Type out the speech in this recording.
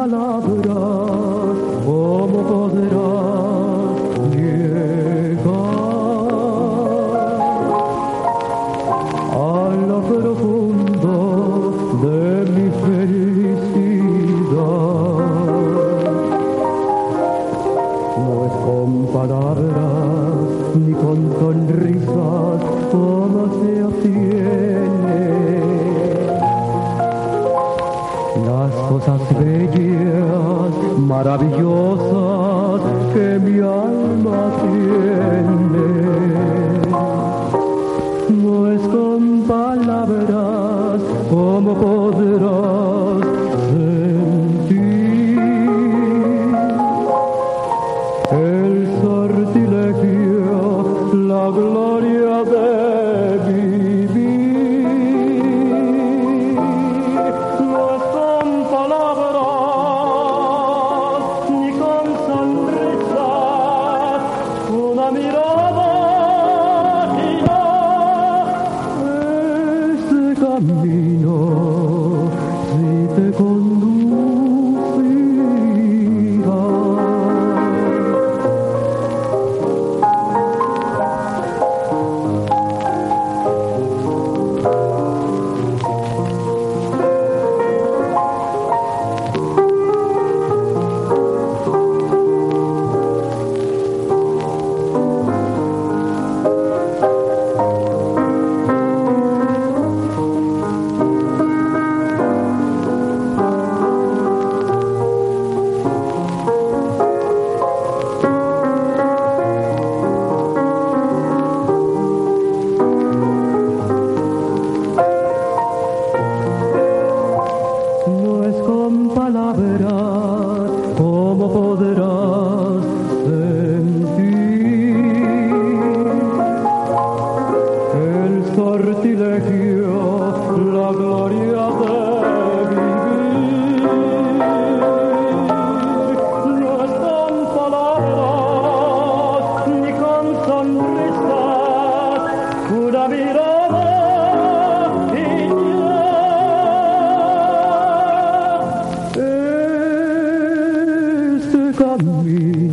palabras, ¿cómo podrás llegar a lo profundo de mi felicidad? No es con palabras ni con sonrisas como se obtiene las cosas bellas, maravillosas que mi alma tiene. No es con palabras como podrás sentir el sortilegio, la gloria de vivir. No es con palabras ni con sonrisas, una mirada y ya este camino si te conducirá. No es con palabras como podrás sentir el sortilegio, la gloria de vivir. No es con palabras ni con sonrisas, una mirada y ya este camino